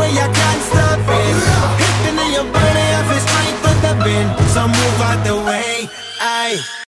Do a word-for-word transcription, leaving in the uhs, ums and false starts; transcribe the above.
way I can't stop it. Hitting in your body, I feel strength with the bend. So move out the way, aye.